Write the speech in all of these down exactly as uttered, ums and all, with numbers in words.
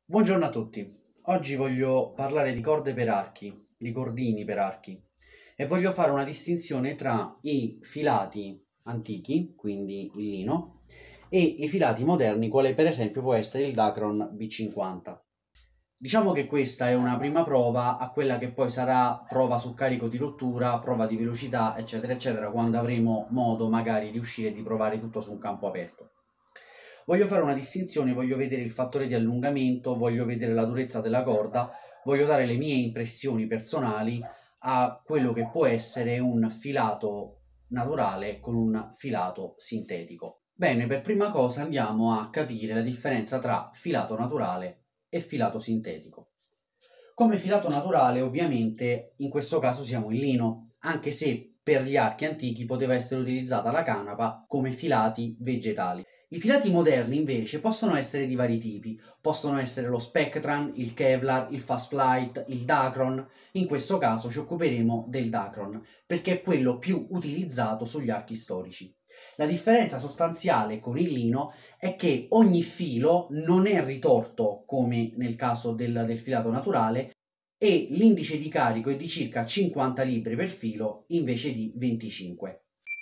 Buongiorno a tutti. Oggi voglio parlare di corde per archi, di cordini per archi e voglio fare una distinzione tra i filati antichi, quindi il lino, e i filati moderni, quale per esempio può essere il Dacron B cinquanta. Diciamo che questa è una prima prova a quella che poi sarà prova su carico di rottura, prova di velocità, eccetera, eccetera, quando avremo modo magari di uscire e di provare tutto su un campo aperto. Voglio fare una distinzione, voglio vedere il fattore di allungamento, voglio vedere la durezza della corda, voglio dare le mie impressioni personali a quello che può essere un filato naturale con un filato sintetico. Bene, per prima cosa andiamo a capire la differenza tra filato naturale e filato sintetico. Come filato naturale, ovviamente, in questo caso siamo in lino, anche se per gli archi antichi poteva essere utilizzata la canapa come filati vegetali. I filati moderni invece possono essere di vari tipi, possono essere lo Spectran, il Kevlar, il Fast Flight, il Dacron. In questo caso ci occuperemo del Dacron perché è quello più utilizzato sugli archi storici. La differenza sostanziale con il lino è che ogni filo non è ritorto come nel caso del, del filato naturale e l'indice di carico è di circa cinquanta libbre per filo invece di venticinque.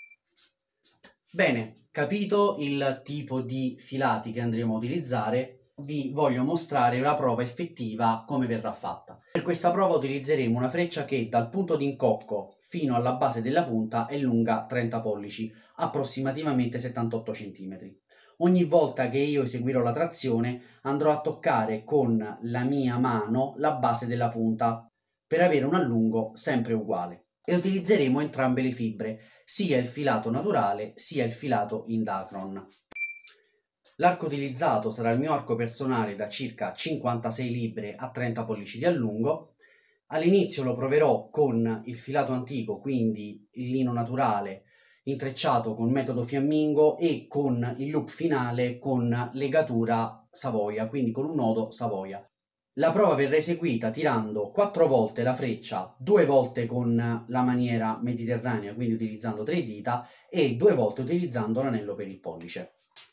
Bene, capito il tipo di filati che andremo a utilizzare, vi voglio mostrare la prova effettiva come verrà fatta. Per questa prova utilizzeremo una freccia che dal punto di incocco fino alla base della punta è lunga trenta pollici, approssimativamente settantotto centimetri. Ogni volta che io eseguirò la trazione andrò a toccare con la mia mano la base della punta per avere un allungo sempre uguale. E utilizzeremo entrambe le fibre, sia il filato naturale sia il filato in Dacron. L'arco utilizzato sarà il mio arco personale da circa cinquantasei libbre a trenta pollici di allungo. All'inizio lo proverò con il filato antico, quindi il lino naturale, intrecciato con metodo fiammingo e con il loop finale con legatura Savoia, quindi con un nodo Savoia. La prova verrà eseguita tirando quattro volte la freccia, due volte con la maniera mediterranea, quindi utilizzando tre dita, e due volte utilizzando l'anello per il pollice.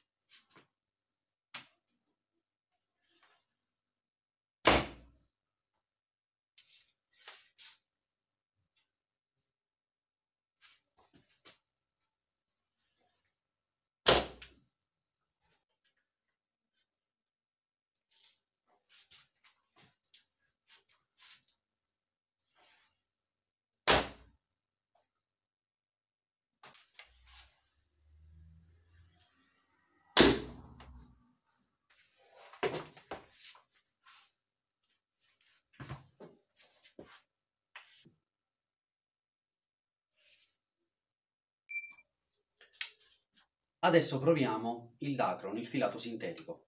Adesso proviamo il Dacron, il filato sintetico.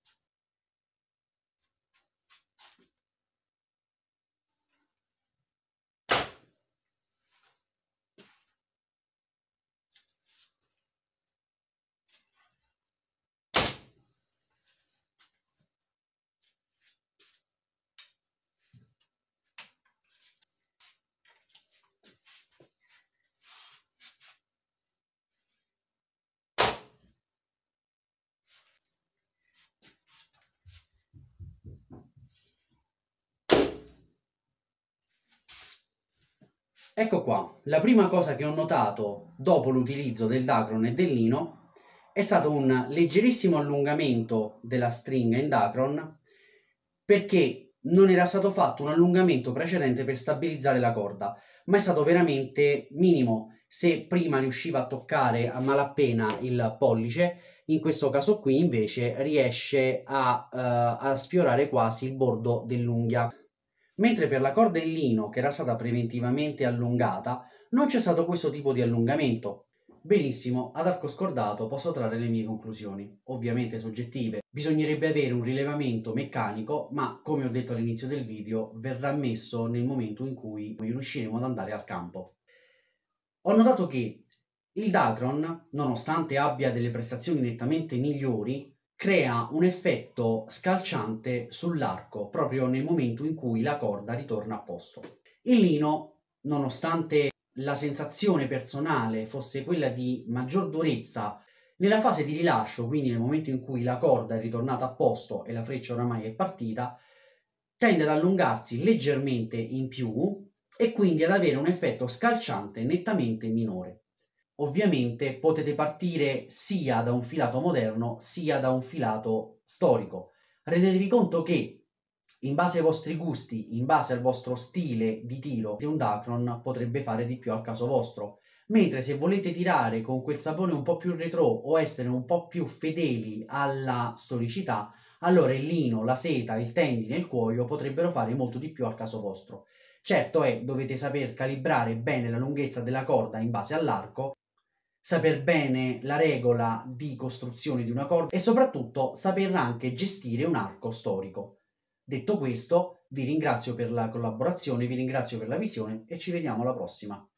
Ecco qua, la prima cosa che ho notato dopo l'utilizzo del Dacron e del lino è stato un leggerissimo allungamento della stringa in Dacron perché non era stato fatto un allungamento precedente per stabilizzare la corda, ma è stato veramente minimo. Se prima riusciva a toccare a malapena il pollice, in questo caso qui invece riesce a, uh, a sfiorare quasi il bordo dell'unghia. Mentre per la corda in lino, che era stata preventivamente allungata, non c'è stato questo tipo di allungamento. Benissimo, ad arco scordato posso trarre le mie conclusioni, ovviamente soggettive. Bisognerebbe avere un rilevamento meccanico, ma come ho detto all'inizio del video, verrà messo nel momento in cui riusciremo ad andare al campo. Ho notato che il Dacron, nonostante abbia delle prestazioni nettamente migliori, crea un effetto scalciante sull'arco proprio nel momento in cui la corda ritorna a posto. Il lino, nonostante la sensazione personale fosse quella di maggior durezza nella fase di rilascio, quindi nel momento in cui la corda è ritornata a posto e la freccia oramai è partita, tende ad allungarsi leggermente in più e quindi ad avere un effetto scalciante nettamente minore. Ovviamente potete partire sia da un filato moderno sia da un filato storico. Rendetevi conto che in base ai vostri gusti, in base al vostro stile di tiro, un Dacron potrebbe fare di più al caso vostro. Mentre se volete tirare con quel sapone un po' più retro o essere un po' più fedeli alla storicità, allora il lino, la seta, il tendine e il cuoio potrebbero fare molto di più al caso vostro. Certo è, dovete saper calibrare bene la lunghezza della corda in base all'arco, saper bene la regola di costruzione di una corda e soprattutto saper anche gestire un arco storico. Detto questo, vi ringrazio per la collaborazione, vi ringrazio per la visione e ci vediamo alla prossima.